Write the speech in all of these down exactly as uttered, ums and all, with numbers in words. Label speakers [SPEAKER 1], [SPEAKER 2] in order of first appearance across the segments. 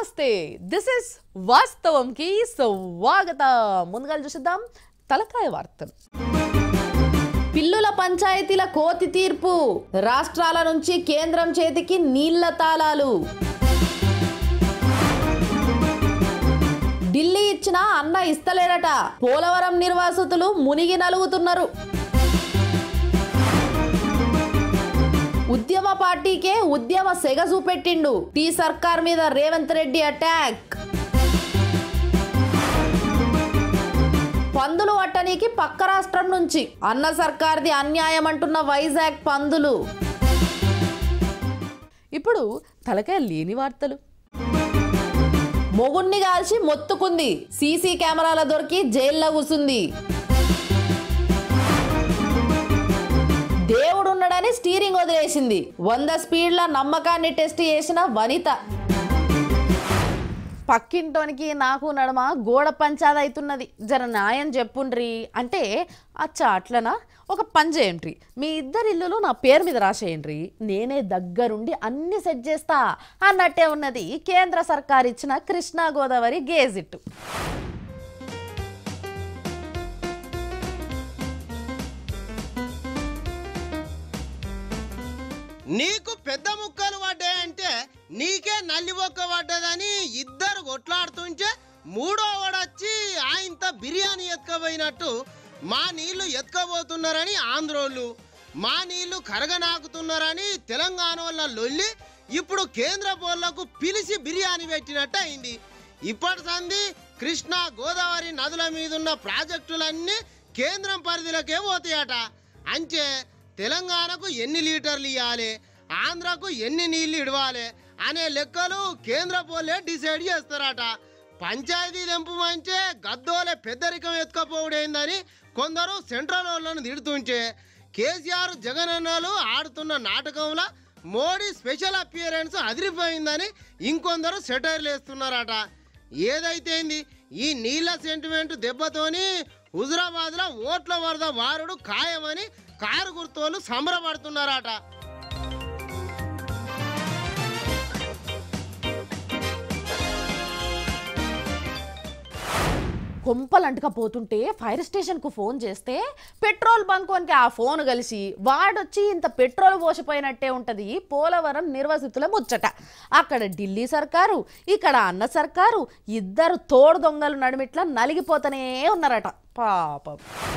[SPEAKER 1] నమస్తే this is వాస్తవంకి స్వాగతం. ముందుగా చూసిద్దాం తలకాయ వార్తలు. పిల్లుల పంచాయతీల కోతి తీర్పు, రాష్ట్రాల నుంచి కేంద్రం చేతికి నీళ్ల తాళాలు. ఢిల్లీ ఇచ్చిన అన్న ఇస్తలేరట, పోలవరం నిర్వాసితులు మునిగి నలుగుతున్నారు. ఉద్యమ పార్టీకే ఉద్యమ సెగ చూపెట్టిండు, టీ సర్కార్ మీద రేవంత్ రెడ్డి అటాక్. పందులు పట్టనీకి పక్క రాష్ట్రం నుంచి అన్న సర్కార్ది అన్యాయం అంటున్న వైజాగ్ పందులు. ఇప్పుడు తలకాయ లేని వార్తలు. మొగుణ్ణి కాల్చి మొత్తుకుంది, సీసీ కెమెరాల దొరికి జైల్లో కూసుంది. దేవుడున్నాడని స్టీరింగ్ వదిలేసింది, వంద స్పీడ్ల నమ్మకాన్ని టెస్ట్ చేసిన వనిత. పక్కింటోనికి నాకు నడుమ గోడ పంచాది అవుతున్నది, జర న్యాయం చెప్పుండ్రి అంటే, అచ్చా అట్లనా, ఒక పని చేయండి, మీ ఇద్దరి ఇల్లులు నా పేరు మీద రాసేయండి, నేనే దగ్గరుండి అన్ని సెట్ చేస్తా అన్నట్టే ఉన్నది కేంద్ర సర్కార్ ఇచ్చిన కృష్ణా గోదావరి గేజిట్టు.
[SPEAKER 2] నీకు పెద్ద ముక్కలు పడ్డాయంటే నీకే నల్లి బొక్క పడ్డదని ఇద్దరు కొట్లాడుతుంటే మూడో వాడొచ్చి ఆయనతో బిర్యానీ ఎత్తుకపోయినట్టు మా నీళ్లు ఎత్తుకపోతున్నారని ఆంధ్రోళ్ళు, మా నీళ్లు కరగనాకుతున్నారని తెలంగాణ వాళ్ళ లొల్లి ఇప్పుడు కేంద్ర పోళ్లకు పిలిచి బిర్యానీ పెట్టినట్టు అయింది. ఇప్పటి సంది కృష్ణా గోదావరి నదుల మీద ఉన్న ప్రాజెక్టులన్నీ కేంద్రం పరిధిలోకే పోతాయట. అంటే తెలంగాణకు ఎన్ని లీటర్లు ఇవ్వాలి, ఆంధ్రకు ఎన్ని నీళ్లు ఇవ్వాలి అనే లెక్కలు కేంద్ర పోలే డిసైడ్ చేస్తారట. పంచాయతీ తెంపమంటే గద్దోలే పెద్దరికం ఎత్తుకపోవడైందని కొందరు సెంట్రల్ వాళ్ళను తిడుతుంటే, కేసీఆర్ జగన్ అన్నలు ఆడుతున్న నాటకంలో మోడీ స్పెషల్ అపియరెన్స్ అదిరిపోయిందని ఇంకొందరు సెటైర్లు వేస్తున్నారట. ఏదైతేంది, ఈ నీళ్ల సెంటిమెంట్ దెబ్బతోని హుజురాబాద్లో ఓట్ల వరద వారుడు ఖాయమని కారు గుర్తోళ్ళు సంబరపడుతున్నారట.
[SPEAKER 1] కొంపలు అంటుకపోతుంటే ఫైర్ స్టేషన్కు ఫోన్ చేస్తే పెట్రోల్ బంకోనికి ఆ ఫోన్ కలిసి వాడొచ్చి ఇంత పెట్రోల్ పోసిపోయినట్టే ఉంటుంది పోలవరం నిర్వాసితుల ముచ్చట. అక్కడ ఢిల్లీ సర్కారు, ఇక్కడ అన్న సర్కారు, ఇద్దరు తోడు దొంగలు నడుమిట్లా నలిగిపోతూనే ఉన్నారట పాపం.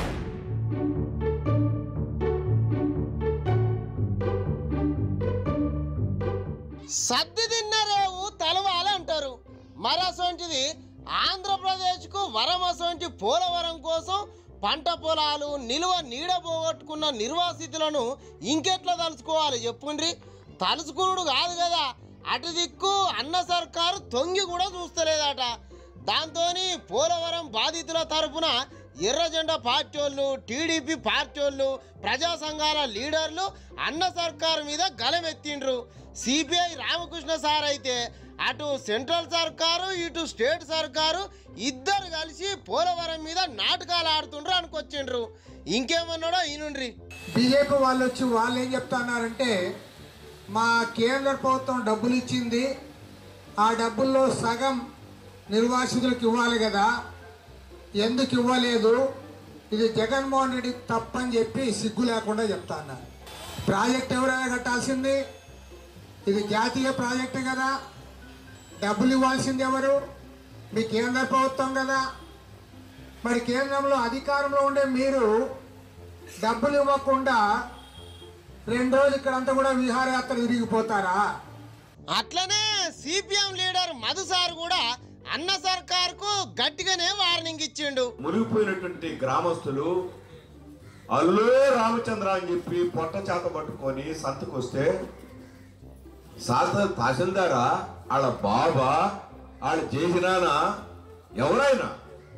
[SPEAKER 2] సద్ది తిన్నరేవు తలవాలంటారు. మరసొంటిది ఆంధ్రప్రదేశ్కు వరమసొంటి పోలవరం కోసం పంట పొలాలు నిలువ నీడ పోగొట్టుకున్న నిర్వాసితులను ఇంకెట్లా తలుచుకోవాలి చెప్పుండ్రి. తలుచుకునుడు కాదు కదా, అటు దిక్కు అన్న సర్కారు తొంగి కూడా చూస్తలేదట. దాంతో పోలవరం బాధితుల తరపున ఎర్ర జెండా పార్టీ వాళ్ళు, టీడీపీ పార్టీ వాళ్ళు, ప్రజా సంఘాల లీడర్లు అన్న సర్కారు మీద గలమెత్తిండ్రు. సిపిఐ రామకృష్ణ సార్ అయితే అటు సెంట్రల్ సర్కారు ఇటు స్టేట్ సర్కారు ఇద్దరు కలిసి పోలవరం మీద నాటకాలు ఆడుతుండ్రు అనుకొచ్చిండ్రు. ఇంకేమన్నాడో ఈనుండ్రి.
[SPEAKER 3] బీజేపీ వాళ్ళు వచ్చి వాళ్ళు ఏం చెప్తున్నారంటే, మా కేంద్ర ప్రభుత్వం డబ్బులు ఇచ్చింది, ఆ డబ్బుల్లో సగం నిర్వాసితులకు ఇవ్వాలి కదా, ఎందుకు ఇవ్వలేదు, ఇది జగన్మోహన్ రెడ్డి తప్పని చెప్పి సిగ్గు లేకుండా చెప్తా అన్నారు. ప్రాజెక్ట్ ఎవరైనా కట్టాల్సింది, ఇది జాతీయ ప్రాజెక్టు కదా, డబ్బులు ఇవ్వాల్సింది ఎవరు, మీ కేంద్ర ప్రభుత్వం కదా. మరి కేంద్రంలో అధికారంలో ఉండే మీరు డబ్బులు ఇవ్వకుండా రెండు రోజులు ఇక్కడంతా కూడా విహారయాత్ర తిరిగిపోతారా?
[SPEAKER 2] అట్లనే సిపిఎం లీడర్ మధు సార్ కూడా అన్న సర్కార్కు గట్టిగానే వార్నింగ్ ఇచ్చిండు.
[SPEAKER 4] మునిగిపోయినటువంటి గ్రామస్తులు అల్లు రామచంద్ర అని చెప్పి పొట్ట చేత పట్టుకొని సంతకొస్తే శాస్త్ర తహసీల్దారా, వాళ్ళ బాబా, వాళ్ళ చేసినానా ఎవరైనా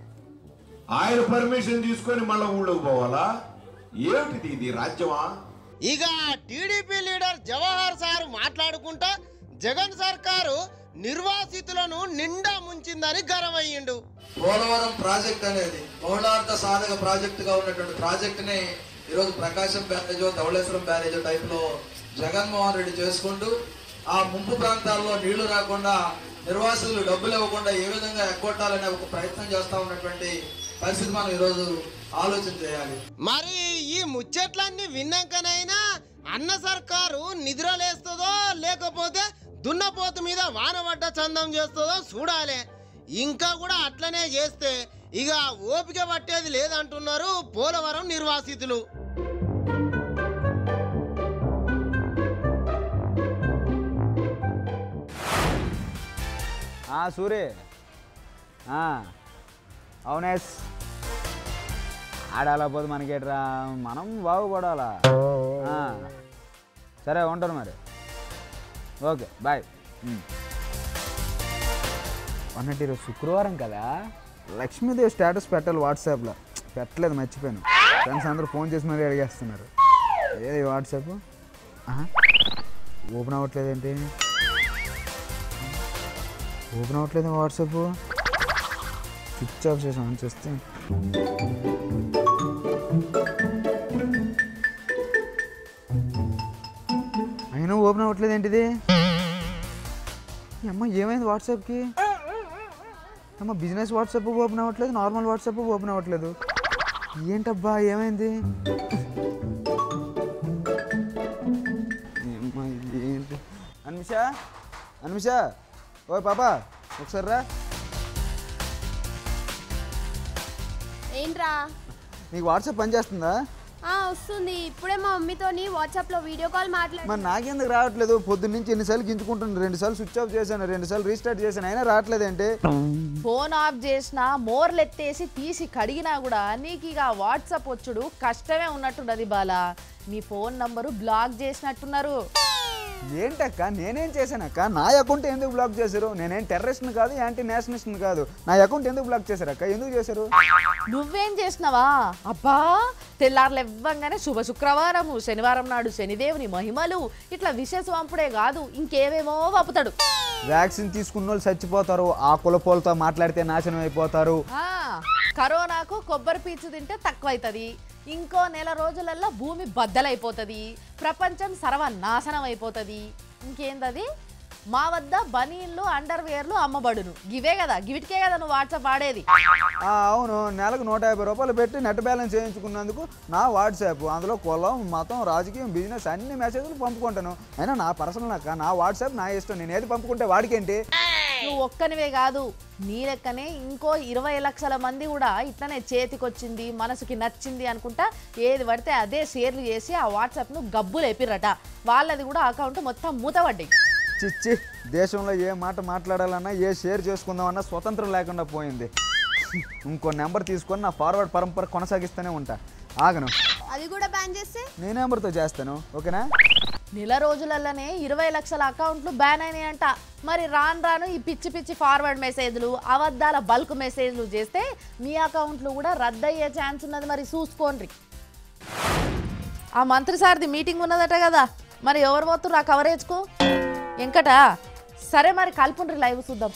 [SPEAKER 4] ఆయన పర్మిషన్ తీసుకొని మళ్ళీ ఊళ్ళోకి పోవాలా? ఏమిటిది, ఇది రాజ్యమా?
[SPEAKER 2] ఇక టీడీపీ లీడర్ జవహర్ సార్ మాట్లాడుకుంటా జగన్ సర్కారు నిర్వాసితులను నిండా ముంచిందని గర్వయ్యిండు.
[SPEAKER 5] పోలవరం ప్రాజెక్ట్ అనేది బహుళార్థ సాధక ప్రాజెక్టుగా ఉన్నటువంటి ప్రాజెక్టుని ఈరోజు ప్రకాశం బ్యారేజో ధవళేశ్వరం బ్యారేజో టైప్లో జగన్మోహన్ రెడ్డి చేసుకుంటూ ఆ ముంపు ప్రాంతాల్లో నీళ్లు రాకుండా నిర్వాసితులు డబ్బులు ఇవ్వకుండా ఏ విధంగా ఎగ్గొట్టాలనే ఒక ప్రయత్నం చేస్తా ఉన్నటువంటి పరిస్థితి మనం ఈరోజు ఆలోచన చేయాలి.
[SPEAKER 2] మరి ఈ ముచ్చట్లన్నీ విన్నాకనైనా అన్న సర్కారు నిద్రలేస్తుందో లేకపోతే దున్నపోతు మీద వానబడ్డ చందం చేస్తుందో చూడాలి. ఇంకా కూడా అట్లనే చేస్తే ఇక ఓపిక పట్టేది లేదంటున్నారు పోలవరం నిర్వాసితులు.
[SPEAKER 6] సూరే అవునేస్ ఆడాలా పోతే మనకేట్రా, మనం బాగుపడాలా. సరే ఉంటాను మరి, ఓకే బాయ్. అన్నట్టు ఈరోజు శుక్రవారం కదా, లక్ష్మీదేవి స్టేటస్ పెట్టాలి వాట్సాప్లో, పెట్టలేదు మర్చిపోయాను. ఫ్రెండ్స్ అందరూ ఫోన్ చేసి మరీ అడిగేస్తున్నారు. ఏది వాట్సాప్ ఓపెన్ అవ్వట్లేదు ఏంటి, ఓపెన్ అవ్వట్లేదు వాట్సాప్, స్విచ్ ఆఫ్ చేసి ఆన్ చేస్తే అయినా ఓపెన్ అవ్వట్లేదు ఏంటిది. అమ్మ ఏమైంది వాట్సాప్కి, అమ్మ బిజినెస్ వాట్సాప్ ఓపెన్ అవ్వట్లేదు, నార్మల్ వాట్సాప్ ఓపెన్ అవ్వట్లేదు, ఏంటబ్బా ఏమైంది. ఏంటి అన్మిష, అన్మిష ఓ పాపా ఒకసారి రా.
[SPEAKER 7] ఏంట్రా
[SPEAKER 6] నీకు వాట్సాప్ పనిచేస్తుందా?
[SPEAKER 7] వస్తుంది, ఇప్పుడే మా మమ్మీతోని వాట్సాప్లో వీడియో కాల్ మాట్లాడు.
[SPEAKER 6] మరి నాకెందుకు రావట్లేదు, పొద్దున్న నుంచి ఎన్నిసార్లు గించుకుంటున్నాను, రెండు సార్లు స్విచ్ ఆఫ్ చేశాను, రెండు సార్లు రీస్టార్ట్ చేశాను, అయినా రావట్లేదంటే.
[SPEAKER 1] ఫోన్ ఆఫ్ చేసినా మోర్లు ఎత్తేసి తీసి కడిగినా కూడా నీకు ఇక వాట్సాప్ వచ్చుడు కష్టమే ఉన్నట్టున్నది బాలా. నీ ఫోన్ నంబరు బ్లాక్ చేసినట్టున్నారు.
[SPEAKER 6] ఏంటక్క నేనేం చేశానక్క, నా అకౌంట్ ఎందుకు బ్లాక్ చేశారు? నేనేం టెర్రరిస్ట్ని కాదు, యాంటీ నేషనలిస్ట్ని కాదు, నా అకౌంట్ ఎందుకు బ్లాక్ చేశారు అక్క, ఎందుకు చేశారు?
[SPEAKER 1] నువ్వేం చేసినావా? అబ్బా తెల్లారులు ఇవ్వంగానే శుభ శుక్రవారము, శనివారం నాడు శనిదేవుని మహిమలు, ఇట్లా విశేష వంపుడే కాదు ఇంకేవేమో వంపుతాడు.
[SPEAKER 6] వ్యాక్సిన్ తీసుకున్న వాళ్ళు చచ్చిపోతారు, ఆ కులపోలతో మాట్లాడితే నాశనం అయిపోతారు,
[SPEAKER 1] కరోనాకు కొబ్బరి పీచు తింటే తక్కువ అవుతుంది, ఇంకో నెల రోజులల్లో భూమి బద్దలైపోతుంది, ప్రపంచం సర్వనాశనం అయిపోతుంది, ఇంకేందది మా వద్ద బనీన్లు అండర్ వేర్లు అమ్మబడును, గివే కదా, గివిటికే కదా నువ్వు వాట్సాప్ ఆడేది.
[SPEAKER 6] అవును, నెలకు నూట యాభై రూపాయలు పెట్టి నెట్ బ్యాలెన్స్ చేయించుకున్నందుకు నా వాట్సాప్, అందులో కులం మతం రాజకీయం బిజినెస్ అన్ని మెసేజ్లు పంపుకుంటాను. అయినా నా పర్సనల్ అక్క, నా వాట్సాప్ నా ఇష్టం, నేను ఏది పంపుకుంటే వాడికేంటి.
[SPEAKER 1] నువ్వు ఒక్కనివే కాదు, నీ లెక్కనే ఇంకో ఇరవై లక్షల మంది కూడా ఇట్లనే చేతికొచ్చింది మనసుకి నచ్చింది అనుకుంటా ఏది పడితే అదే షేర్లు చేసి ఆ వాట్సాప్ను గబ్బులు ఎప్పిరట, వాళ్ళది కూడా అకౌంట్ మొత్తం మూతపడ్డాయి.
[SPEAKER 6] చిచ్చి, దేశంలో ఏ మాట మాట్లాడాలన్నా ఏ షేర్ చేసుకుందామన్నా స్వతంత్రం లేకుండా పోయింది. ఇంకో నెంబర్ తీసుకొని నా ఫార్వర్డ్ పరంపర కొనసాగిస్తూనే ఉంటా, ఆగను.
[SPEAKER 7] అది కూడా బ్యాన్ చేస్తే
[SPEAKER 6] నీ నెంబర్తో చేస్తాను, ఓకేనా?
[SPEAKER 1] నెల రోజులలోనే ఇరవై లక్షల అకౌంట్లు బ్యాన్ అయినాయంట. మరి రాను రాను ఈ పిచ్చి పిచ్చి ఫార్వర్డ్ మెసేజ్లు, అబద్ధాల బల్క్ మెసేజ్లు చేస్తే మీ అకౌంట్లు కూడా రద్దయ్యే ఛాన్స్ ఉన్నది, మరి చూసుకోండి. ఆ మంత్రి సార్ది మీటింగ్ ఉన్నదట కదా, మరి ఎవరు పోతుర్రు ఆ కవరేజ్కు? వెంకట సరే మరి కల్పుండ్రి, లైవ్ చూద్దాం.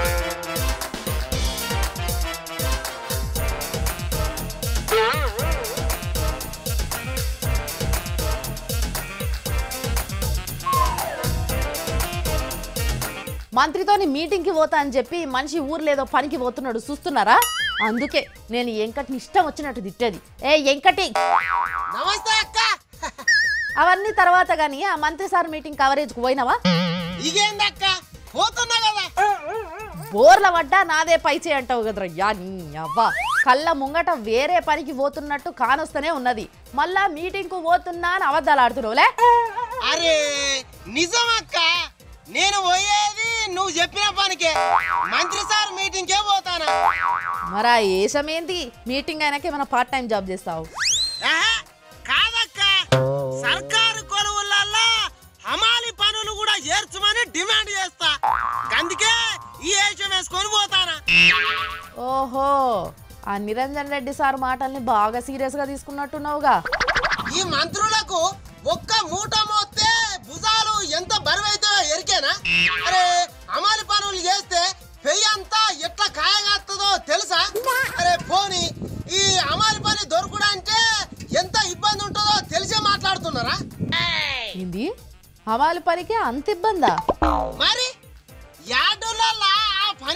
[SPEAKER 1] మంత్రితోని మీటింగ్కి పోతా అని చెప్పి మనిషి ఊర్లో ఏదో పనికి పోతున్నాడు చూస్తున్నారా? అందుకే నేను వెంకటిని ఇష్టం వచ్చినట్టు తిట్టేది. ఏ వెంకటి,
[SPEAKER 2] నమస్తే అక్క.
[SPEAKER 1] అవన్నీ తర్వాత గానీ ఆ మంత్రి సార్ మీటింగ్ కవరేజ్కి పోయినావా?
[SPEAKER 2] ఇగేందక్క పోతున్నా కదా,
[SPEAKER 1] బోర్ల పడ్డా నాదే పైచే అంటావు కదరయ్యా నీ అవ్వ. కళ్ళ ముంగట వేరే పనికి పోతున్నట్టు కానొస్తూనే ఉన్నది, మళ్ళా మీటింగ్ కు పోతున్నా అని అబద్ధాలు ఆడుతున్నావులే.
[SPEAKER 2] అరే నిజమక్క, నేను పోయేది నువ్వు చెప్పిన పనికే, మంత్రి సార్ మీటింగ్ కే పోతానా.
[SPEAKER 1] మరా ఏసమేంటి, మీటింగ్ అయినాక ఏమైనా పార్ట్ టైం జాబ్ చేస్తావు?
[SPEAKER 2] కాదక్క, సర్కారు కొలువులలో హమాలి పనులు కూడా చేర్చమని డిమాండ్ చేస్తా, అందుకే ఈ ఏషం వేసుకొని పోతానా.
[SPEAKER 1] ఓహో, ఆ నిరంజన్ రెడ్డి సార్ మాటల్ని బాగా సీరియస్ గా తీసుకున్నట్టున్నావుగా.
[SPEAKER 2] ఈ మంత్రులకు ఒక్క మూట మోస్తే భుజాలు ఎంత బరువైతాయో ఎరికేనా? అరే అమలు పనులు చేస్తే పెయ్యి అంతా ఎట్లా కాయగాస్తుందో తెలుసా? అరే పోనీ ఈ అమలు పని దొరకడంటే ఎంత ఇబ్బంది ఉంటుందో తెలిసే మాట్లాడుతున్నారా?
[SPEAKER 1] ఏంది హమాలి పనికి అంత ఇబ్బందా?
[SPEAKER 2] మరి యార్డులలో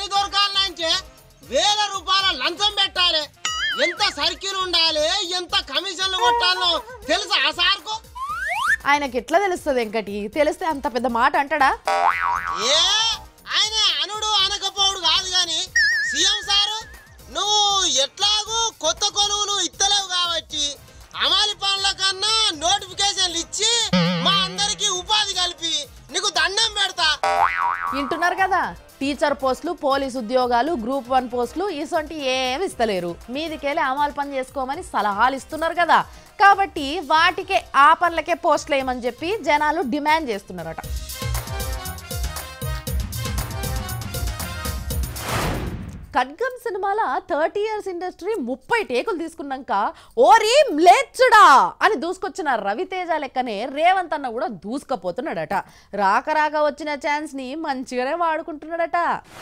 [SPEAKER 2] పని దొరకాలంటే వేల రూపాయల లంచం పెట్టాలి. ఎంత సర్కిల్ ఉండాలి, ఎంత కమిషన్లు కొట్టాలో తెలుసా ఆ సార్కు?
[SPEAKER 1] ఆయనకి ఎట్లా తెలుస్తుంది వెంకటి? తెలిస్తే అంత పెద్ద మాట అంటాడా?
[SPEAKER 2] ఏ ఆయన అనుడు అనకపోడు కాదు కానీ సీఎం సారు నువ్వు ఎట్లాగూ కొత్త కొలువులు ఇస్తలేవు కాబట్టి అమలు పనుల కన్నా నోటిఫికేషన్లు ఇచ్చి మా అందరికి ఉపాధి కలిపి నీకు దండం పెడతా.
[SPEAKER 1] వింటున్నారు కదా, టీచర్ పోస్టులు, పోలీస్ ఉద్యోగాలు, గ్రూప్ వన్ పోస్టులు ఇసొంటి ఏమి ఇస్తలేరు. మీదికెళ్ళి అమలు పని చేసుకోమని సలహాలు ఇస్తున్నారు కదా, కాబట్టి వాటికే ఆ పనులకే పోస్టులు వేయమని చెప్పి జనాలు డిమాండ్ చేస్తున్నారట. ఖడ్గం సినిమాల థర్టీ ఇయర్స్ ఇండస్ట్రీ ముప్పై టేకులు తీసుకున్నాక ఓరి మ్లేచ్చుడా అని దూసుకొచ్చిన రవితేజ లెక్కనే రేవంత్ అన్న కూడా దూసుకపోతున్నాడట. రాక రాక వచ్చిన ఛాన్స్ ని మంచిగానే వాడుకుంటున్నాడట.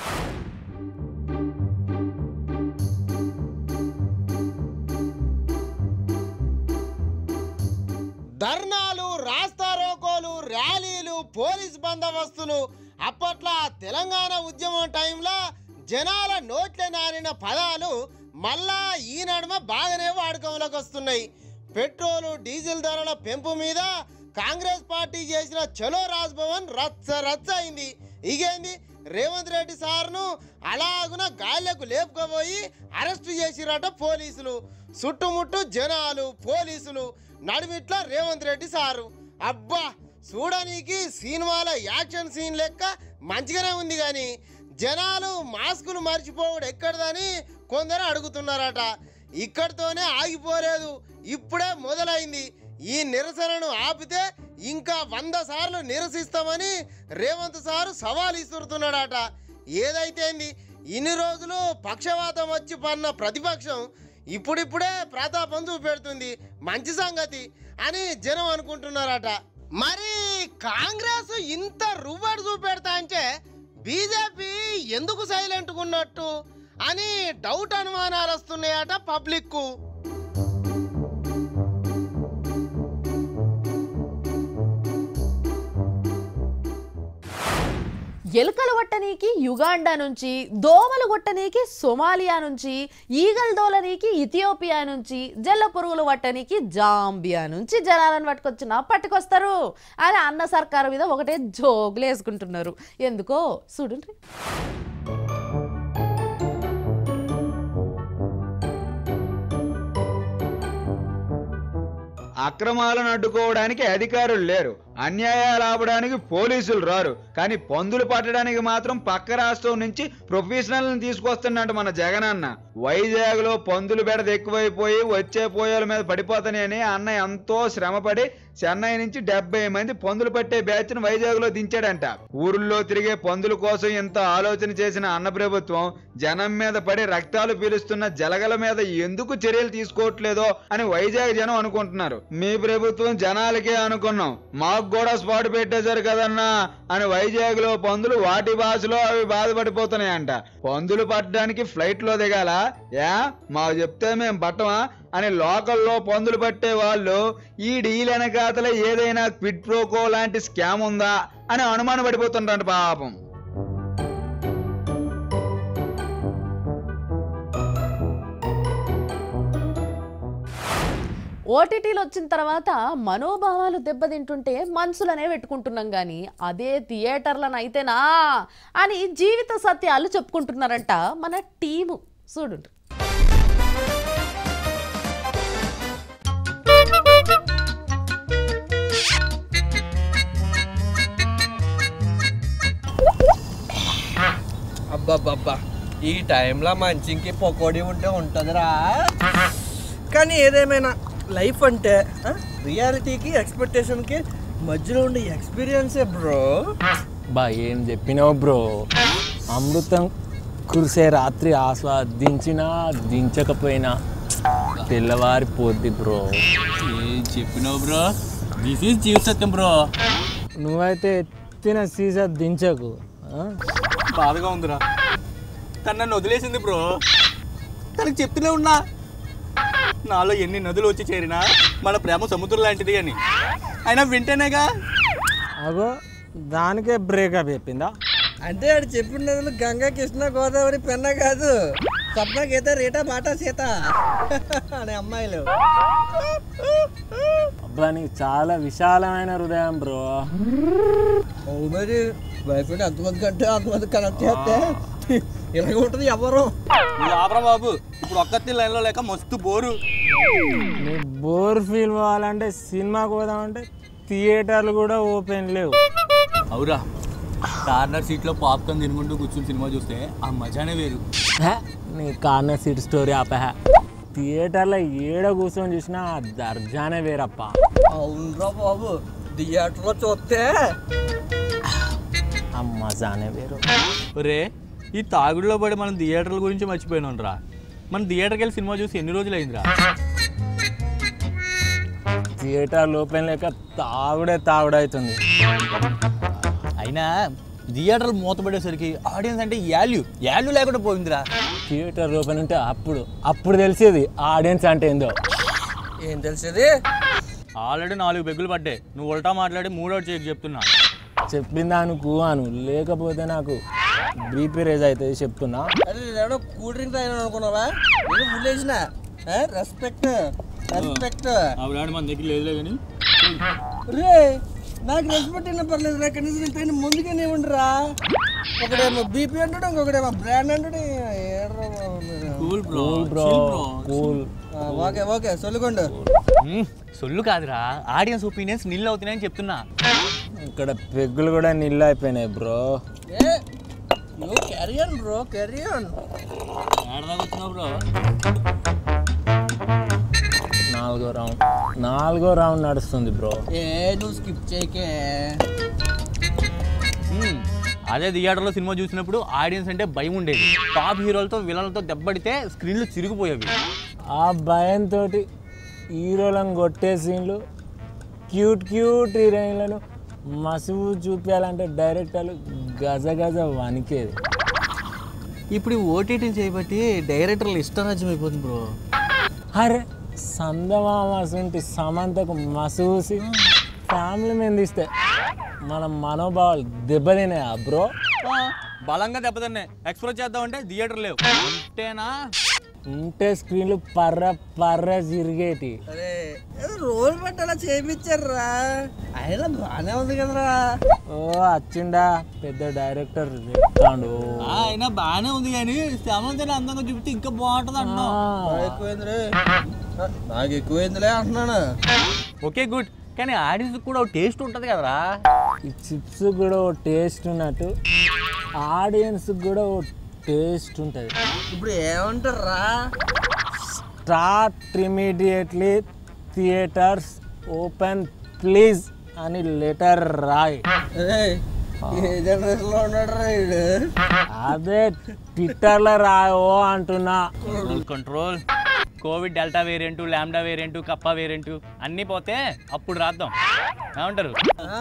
[SPEAKER 2] ధర్నాలు, రాస్తారోకోలు, ర్యాలీలు, పోలీస్ బందోబస్తులు అప్పట్లో తెలంగాణ ఉద్యమం టైంలో జనాల నోట్ల నారిన పదాలు మళ్ళా ఈ నడుమ బాగానే వాడకంలోకి వస్తున్నాయి. పెట్రోలు, డీజిల్ ధరల పెంపు మీద కాంగ్రెస్ పార్టీ చేసిన చలో రాజ్భవన్ రచ్చ రచ్చ అయింది. ఇగేంది, రేవంత్ రెడ్డి సార్ను అలాగున గాల్లకు లేపుకపోయి అరెస్టు చేసిరట పోలీసులు. చుట్టుముట్టు జనాలు, పోలీసులు, నడుమిట్ల రేవంత్ రెడ్డి సారు. అబ్బా, చూడనీకి సినిమాల యాక్షన్ సీన్ లెక్క మంచిగానే ఉంది కానీ జనాలు మాస్కులు మర్చిపోవడం ఎక్కడదని కొందరు అడుగుతున్నారట. ఇక్కడితోనే ఆగిపోలేదు, ఇప్పుడే మొదలైంది. ఈ నిరసనను ఆపితే ఇంకా వంద సార్లు నిరసిస్తామని రేవంత్ సారు సవాల్ ఇస్తున్నాడట. ఏదైతేంది, ఇన్ని రోజులు పక్షవాతం వచ్చి పన్న ప్రతిపక్షం ఇప్పుడిప్పుడే ప్రతాపం చూపెడుతుంది, మంచి సంగతి అని జనం అనుకుంటున్నారట. మరి కాంగ్రెస్ ఇంత రువ్వడు చూపెడతా అంటే బీజేపీ ఎందుకు సైలెంట్గా ఉన్నట్టు అని డౌట్, అనుమానాలు వస్తున్నాయట పబ్లిక్కు.
[SPEAKER 1] ఎలుకలు కొట్టనీకి యుగాండా నుంచి, దోమలు కొట్టనీకి సొమాలియా నుంచి, ఈగలు దోలనీకి ఇథియోపియా నుంచి, జల్ల పురుగులు పట్టనీకి జాంబియా నుంచి జనాలను పట్టుకొచ్చినా పట్టుకొస్తారు అని అన్న సర్కారు మీద ఒకటే జోగులు వేసుకుంటున్నారు. ఎందుకో చూడండి.
[SPEAKER 6] అక్రమాలను అడ్డుకోవడానికి అధికారులు లేరు, అన్యాయాలు ఆపడానికి పోలీసులు రారు, కానీ పందులు పట్టడానికి మాత్రం పక్క రాష్ట్రం నుంచి ప్రొఫెషనల్ని తీసుకొస్తున్నట్టు మన జగనన్న. వైజాగ్ లో పందులు బెడద ఎక్కువైపోయి వచ్చే పోయేల మీద పడిపోతానని అన్న ఎంతో శ్రమపడి చెన్నై నుంచి డెబ్బై మంది పందులు పట్టే బ్యాచ్ ను వైజాగ్ లో దించాడంట. ఊర్లో తిరిగే పందుల కోసం ఇంత ఆలోచన చేసిన అన్న ప్రభుత్వం జనం మీద పడి రక్తాలు పీలుస్తున్న జలగల మీద ఎందుకు చర్యలు తీసుకోవట్లేదో అని వైజాగ్ జనం అనుకుంటున్నారు. మీ ప్రభుత్వం జనాలకే అనుకున్నాం, మాకు కూడా స్పాట్ పెట్టేశారు కదన్నా అని వైజాగ్ లో పందులు వాటి భాషలో అవి బాధపడిపోతున్నాయంట. పందులు పట్టడానికి ఫ్లైట్ లో దిగాల, యా మాకు చెప్తే మేము పట్టమా అని లోకల్లో పందులు పట్టే వాళ్ళు ఈ డీల్ వెనకాతల ఏదైనా క్విడ్ ప్రోకో లాంటి స్కామ్ ఉందా అని అనుమానం పడిపోతుంటారు పాపం.
[SPEAKER 1] ఓటీటీలు వచ్చిన తర్వాత మనోభావాలు దెబ్బతింటుంటే మనసులనే పెట్టుకుంటున్నాం, కానీ అదే థియేటర్లను అయితేనా అని జీవిత సత్యాలు చెప్పుకుంటున్నారంట మన టీము. చూడండి.
[SPEAKER 8] అబ్బాబ్బా, ఈ టైంలో మంచికి పకోడీ ఉంటే ఉంటుందిరా. కానీ ఏదేమైనా లైఫ్ అంటే రియాలిటీకి ఎక్స్పెక్టేషన్కి మధ్యలో ఉండే ఎక్స్పీరియన్సే బ్రో.
[SPEAKER 9] బా ఏం చెప్పినావు బ్రో, అమృతం కురిసే రాత్రి ఆస్వాదించినా దించకపోయినా తెల్లవారిపోద్ది బ్రో.
[SPEAKER 10] ఏం చెప్పినావు బ్రో, దిస్ ఈజ్ జీవిత సత్యం బ్రో.
[SPEAKER 9] నువ్వైతే ఎత్తిన సీజా దించకు.
[SPEAKER 10] బాధగా ఉందిరా, తను నన్ను వదిలేసింది బ్రో. తనకు చెప్తూనే ఉన్నా నాలో ఎన్ని నదులు వచ్చి చేరినా మన ప్రేమ సముద్రం లాంటిది అని, అయినా వింటేనేగా.
[SPEAKER 9] అగో దానికే బ్రేకప్ చెప్పిందా?
[SPEAKER 8] అంటే ఆడు చెప్పిన నదులు గంగా కృష్ణ గోదావరి పెన్న కాదు సప్న గీత రీటా బాటా సీత అనే అమ్మాయిలు.
[SPEAKER 9] అబ్బా నీకు చాలా విశాలమైన హృదయం బ్రో.
[SPEAKER 8] మరి వైఫ్ అంతమంది కంటే అంతమంది కనెక్ట్ చేస్తే ఇలాగ ఉంటుంది ఎవరు.
[SPEAKER 10] ఆపరా బాబు, ఇప్పుడు ఒక్కతి లైన్లో లేక మస్తు బోరు.
[SPEAKER 9] నీ బోర్ ఫీల్ అవ్వాలంటే సినిమాకి పోదామంటే థియేటర్లు కూడా ఓపెన్ లేవు.
[SPEAKER 10] అవురా, కార్నర్ సీట్లో పాప్కార్న్ తినుకుంటూ కూర్చుని సినిమా చూస్తే ఆ మజానే వేరు.
[SPEAKER 9] నీ కార్నర్ సీట్ స్టోరీ ఆపహ. థియేటర్లో ఏడ కూర్చొని చూసినా ఆ దర్జానే వేరప్ప.
[SPEAKER 8] అవునరా బాబు, థియేటర్లో చూస్తే
[SPEAKER 9] ఆ మజానే వేరు.
[SPEAKER 10] రే, ఈ తాగుడులో పడి మనం థియేటర్ల గురించి మర్చిపోయినాం రా. మనం థియేటర్కి వెళ్ళి సినిమా చూసి ఎన్ని రోజులు అయిందిరా?
[SPEAKER 9] థియేటర్లు ఓపెన్ లేక తాగుడే తాగుడవుతుంది.
[SPEAKER 10] అయినా థియేటర్లు మూతపడేసరికి ఆడియన్స్ అంటే వాల్యూ వాల్యూ లేకుండా పోయిందిరా.
[SPEAKER 9] థియేటర్ ఓపెన్ ఉంటే అప్పుడు అప్పుడు తెలిసేది ఆడియన్స్ అంటే ఏందో.
[SPEAKER 8] ఏం తెలిసేది?
[SPEAKER 10] ఆల్రెడీ నాలుగు పెగ్గులు పడ్డాయి, నువ్వు ఉల్టా మాట్లాడి మూడోటి చేసి చెప్తున్నా.
[SPEAKER 9] చెప్పిందా నువ్వు అను, లేకపోతే నాకు బీపీ రేజ్ అవుతుంది చెప్తున్నా.
[SPEAKER 8] అరే నేను కూల్ డ్రింక్ తాగినా అనుకున్నావా? నేను ఫుల్ వేసిన రెస్పెక్ట్ రెస్పెక్ట్.
[SPEAKER 10] ఆవిడ మన దగ్గర లేదులే కానీ
[SPEAKER 8] రే నాకు రెస్పెక్ట్ అయినా పర్లేదు రా, కనీసం ఇంత ముందుగానే ఇవ్వండిరా. ఒకడేమో బీపీ అంటాడు, ఇంకొకడేమో బ్రాండ్ అంటాడు.
[SPEAKER 10] Cool bro
[SPEAKER 9] bro cool.
[SPEAKER 8] Okay okay సొల్లుకోండు.
[SPEAKER 10] సొల్లు కాదురా, ఆడియన్స్ ఒపీనియన్స్ నిల్ అవుతున్నాయని చెప్తున్నా.
[SPEAKER 9] ఇక్కడ పెగ్గులు కూడా నిల్లు అయిపోయినాయి bro.
[SPEAKER 8] Hey you carry on bro, carry on.
[SPEAKER 10] ఏడదాకా వచ్చినావు బ్రో?
[SPEAKER 9] నాలుగో రౌండ్ నాలుగో రౌండ్ నడుస్తుంది బ్రో.
[SPEAKER 8] ఏ నువ్వు స్కిప్ చేయకే.
[SPEAKER 10] అదే థియేటర్లో సినిమా చూసినప్పుడు ఆడియన్స్ అంటే భయం ఉండేది. టాప్ హీరోలతో విలన్లతో దెబ్బడితే స్క్రీన్లు చిరిగిపోయేవి.
[SPEAKER 9] ఆ భయంతో హీరోలను కొట్టే సీన్లు, క్యూట్ క్యూట్ హీరోయిన్లను మసువు చూపించాలంటే డైరెక్టర్లు గజ గజ వణికేది.
[SPEAKER 8] ఇప్పుడు ఓటీటీ చేయబట్టి డైరెక్టర్లు ఇష్టరాజ్యం అయిపోతుంది బ్రో.
[SPEAKER 9] అరే సందమామసుంటి సమంతకు మసూసి ఫ్యామిలీ మీద ఇస్తే మన మనోభావాలు దెబ్బతినాయా బ్రో?
[SPEAKER 10] బలంగా దెబ్బతిన్నాయి. ఎక్స్ప్రెస్ చేద్దామంటే థియేటర్ లేవు. అంతేనా?
[SPEAKER 9] ఉంటే స్క్రీన్లు పర్ర పర్ర చిరిగేటి.
[SPEAKER 8] అరే రోల్ పట్టాలా చేయించారా? అయినా బాగానే ఉంది కదరా.
[SPEAKER 9] ఓ వచ్చిండా పెద్ద డైరెక్టర్ చెప్తాడు.
[SPEAKER 10] అయినా బాగానే ఉంది కానీ సమంతని అందంగా చూపితే ఇంకా బాగుంటుంది అన్నా.
[SPEAKER 8] ఎక్కువైందిరే, నాకు ఎక్కువైందిలే అంటున్నాను.
[SPEAKER 10] ఓకే గుడ్, కానీ ఆడియన్స్ కూడా టేస్ట్ ఉంటుంది కదరా.
[SPEAKER 9] ఈ చిప్స్ కూడా ఓ టేస్ట్ ఉన్నట్టు ఆడియన్స్ కూడా ఓ టేస్ట్ ఉంటుంది.
[SPEAKER 8] ఇప్పుడు ఏమంటారా?
[SPEAKER 9] Start immediately theatres open please అని లెటర్ రాయ్.
[SPEAKER 8] ఏ జనరేషన్ లో ఉన్నాడు రాయుడు?
[SPEAKER 9] అదే ట్విట్టర్లో రాయో అంటున్నా.
[SPEAKER 10] Control. COVID delta variant, lambda variant, kappa variant అన్నీ పోతే అప్పుడు రాద్దాం. ఏమంటారు?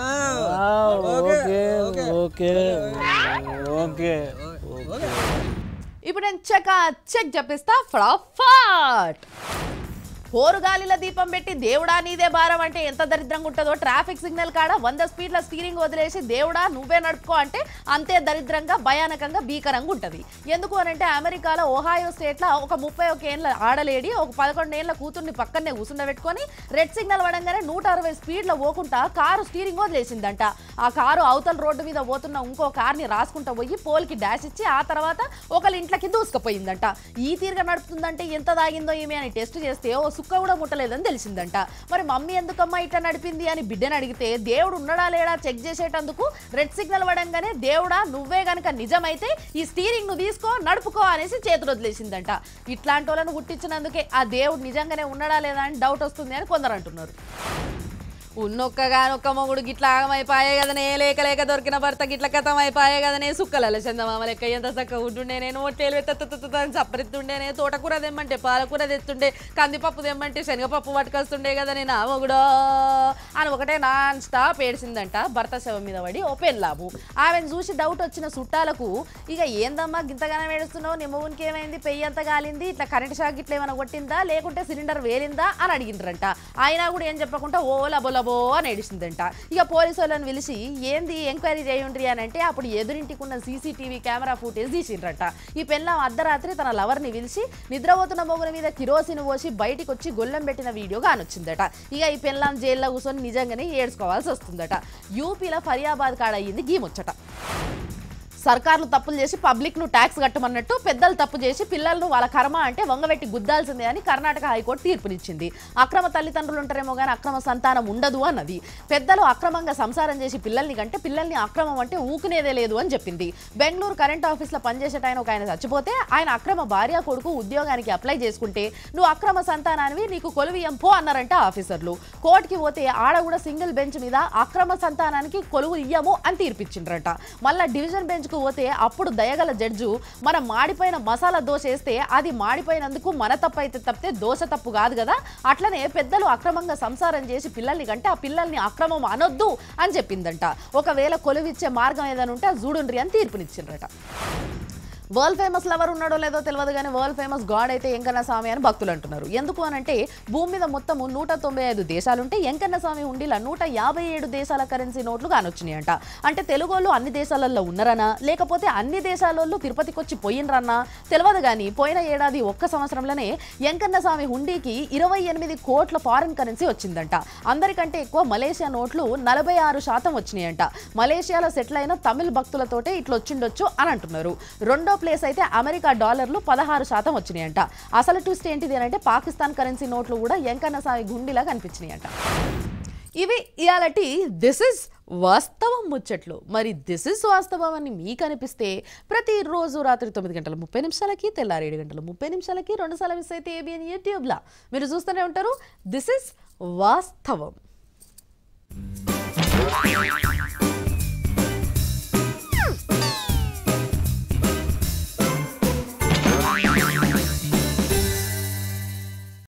[SPEAKER 9] Okay okay okay.
[SPEAKER 1] ఇప్పుడు నేను చెక్ చెక్ చెప్పిస్తా ఫటాఫట్. పోరుగాలిల దీపం పెట్టి దేవుడా నీదే భారం అంటే ఎంత దరిద్రంగా ఉంటుందో, ట్రాఫిక్ సిగ్నల్ కాడ వంద స్పీడ్ల స్టీరింగ్ వదిలేసి దేవుడా నువ్వే నడుపుకో అంటే అంతే దరిద్రంగా భయానకంగా భీకరంగా ఉంటుంది. ఎందుకు అని అంటే అమెరికాలో ఓహాయో స్టేట్లో ఒక ముప్పై ఒక ఏళ్ళ ఆడలేడి ఒక పదకొండు ఏళ్ళ కూతుర్ని పక్కనే కూర్చుండబెట్టుకొని రెడ్ సిగ్నల్ పడంగానే నూట అరవై స్పీడ్లో పోకుండా కారు స్టీరింగ్ వదిలేసిందంట. ఆ కారు అవతల రోడ్డు మీద పోతున్న ఇంకో కార్ని రాసుకుంటూ పోయి పోల్కి డాష్ ఇచ్చి ఆ తర్వాత ఒకళ్ళ ఇంట్లోకి దూసుకుపోయిందంట. ఈ తీరుగా నడుపుతుందంటే ఎంత తాగిందో ఏమి అని టెస్ట్ చేస్తే ఓ సుక్క కూడా ముట్టలేదని తెలిసిందంట. మరి మమ్మీ ఎందుకమ్మా ఇట్లా నడిపింది అని బిడ్డని అడిగితే దేవుడు ఉన్నాడా లేడా చెక్ చేసేటందుకు రెడ్ సిగ్నల్ పడంగానే దేవుడా నువ్వే గనక నిజమైతే ఈ స్టీరింగ్ ను తీసుకో నడుపుకో అనేసి చేతులు వదిలేసిందంట. ఇట్లాంటి వాళ్ళను గుట్టించినందుకే ఆ దేవుడు నిజంగానే ఉన్నాడా లేదా అని డౌట్ వస్తుంది అని కొందరు అంటున్నారు. ఉన్నొక్కగానొక్క మొగుడు గిట్లా ఆగమైపోయే కదనే, లేక లేక దొరికిన భర్త గిట్ల కథం అయిపోయే కదనే, సుక్కల చందమామ లెక్క ఎంత చక్కగా ఉంటుండే, నేను ఒట్టేలు ఎత్తని చప్పరిస్తుండేనే, తోటకూర తెమ్మంటే పాలకూర తెస్తుండే, కందిపప్పు తెమ్మంటే శనగపప్పు పట్టుకొస్తుండే కదనే నా మొగుడో అని ఒకటే నాన్ స్టాప్ ఏడ్చిందంట భర్త శవం మీద పడి ఓ పెళ్ళాము. ఆమెను చూసి డౌట్ వచ్చిన చుట్టాలకు ఇక ఏందమ్మా గింతగానం ఏడుస్తున్నావు, నీ మొగునికి ఏమైంది, పెయ్యి అంత కాలింది, ఇట్లా కరెంట్ షాక్ ఇట్లా ఏమైనా కొట్టిందా లేకుంటే సిలిండర్ వేలిందా అని అడిగిండ్రంట. అయినా కూడా ఏం చెప్పకుండా ఓ లబోల మూలబో అని ఏడిసిందంట. ఇక పోలీసు వాళ్ళని పిలిచి ఏంది ఎంక్వైరీ చేయండి అని అంటే అప్పుడు ఎదురింటికి ఉన్న సీసీటీవీ కెమెరా ఫుటేజ్ తీసిండ్రట. ఈ పెళ్ళాం అర్ధరాత్రి తన లవర్ని పిలిచి నిద్రపోతున్న మొగుల మీద కిరోసిన్ పోసి బయటికి వచ్చి గొల్లెం పెట్టిన వీడియో కానొచ్చిందట. ఇక ఈ పెళ్ళాం జైల్లో కూర్చొని నిజంగానే ఏడ్చుకోవాల్సి వస్తుందట. యూపీలో ఫరియాబాద్ కాడ అయ్యింది గీముచ్చట. సర్కార్లు తప్పులు చేసి పబ్లిక్ను ట్యాక్స్ కట్టమన్నట్టు పెద్దలు తప్పు చేసి పిల్లలను వాళ్ళ కర్మ అంటే వంగబెట్టి గుద్దాల్సిందే అని కర్ణాటక హైకోర్టు తీర్పునిచ్చింది. అక్రమ తల్లిదండ్రులు ఉంటారేమో కానీ అక్రమ సంతానం ఉండదు అన్నది. పెద్దలు అక్రమంగా సంసారం చేసి పిల్లల్ని కంటే పిల్లల్ని అక్రమం అంటే ఊకునేదే లేదు అని చెప్పింది. బెంగళూరు కరెంట్ ఆఫీస్లో పనిచేసేట ఆయన ఒక ఆయన చచ్చిపోతే ఆయన అక్రమ భార్య కొడుకు ఉద్యోగానికి అప్లై చేసుకుంటే నువ్వు అక్రమ సంతానానివి నీకు కొలువియం పో అన్నారంట ఆఫీసర్లు. కోర్టుకి పోతే ఆడ కూడా సింగిల్ బెంచ్ మీద అక్రమ సంతానానికి కొలువు ఇయ్యము అని తీర్పిచ్చిండ్రట. మళ్ళా డివిజన్ బెంచ్ పోతే అప్పుడు దయగల జడ్జు మనం మాడిపోయిన మసాలా దోశ వేస్తే అది మాడిపోయినందుకు మన తప్పు అయితే తప్పితే దోశ తప్పు కాదు కదా, అట్లనే పెద్దలు అక్రమంగా సంసారం చేసి పిల్లల్ని కంటే ఆ పిల్లల్ని అక్రమం అనొద్దు అని చెప్పిందంట. ఒకవేళ కొలువిచ్చే మార్గం ఏదైనా ఉంటే జూడుండ్రి అని తీర్పునిచ్చిండ్రట. వరల్డ్ ఫేమస్ లవర్ ఉన్నాడో లేదో తెలియదు కానీ వరల్డ్ ఫేమస్ గాడ్ అయితే వెంకన్న స్వామి అని భక్తులు అంటున్నారు. ఎందుకు అనంటే భూమి మీద మొత్తము నూట తొంభై ఐదు దేశాలుంటే వెంకన్న స్వామి ఉండిలా నూట యాభై ఏడు దేశాల కరెన్సీ నోట్లు కానొచ్చినాయంట. అంటే తెలుగు వాళ్ళు అన్ని దేశాలలో ఉన్నారనా లేకపోతే అన్ని దేశాలలో తిరుపతికి వచ్చి పోయినరన్నా తెలియదు కానీ పోయిన ఏడాది ఒక్క సంవత్సరంలోనే వెంకన్న స్వామి హుండీకి ఇరవై ఎనిమిది కోట్ల ఫారిన్ కరెన్సీ వచ్చిందంట. అందరికంటే ఎక్కువ మలేషియా నోట్లు నలభై ఆరు శాతం వచ్చినాయంట. మలేషియాలో సెటిల్ అయిన తమిళ భక్తులతోటే ఇట్లా వచ్చిండొచ్చు అని అంటున్నారు. రెండో ప్లేస్ అయితే అమెరికా డాలర్లు పదహారు శాతం వచ్చినాయంట. అసలు ట్విస్ట్ ఏంటిది అంటే పాకిస్తాన్ కరెన్సీ నోట్లు కూడా వెంకన్న స్వామి గుండిలా కనిపించినాయంట. ఇవి ఇయాలటి దిస్ ఇస్ వాస్తవం ముచ్చట్లు. మరి దిస్ ఇస్ వాస్తవం అని మీకు అనిపిస్తే ప్రతిరోజు రాత్రి తొమ్మిది గంటల ముప్పై నిమిషాలకి తెల్లారి ఏడు గంటల ముప్పై నిమిషాలకి రెండు సార్లు మిస్ అయితే ఏబిఎన్ యూట్యూబ్లా మీరు చూస్తూనే ఉంటారు. దిస్ ఇస్ వాస్తవం.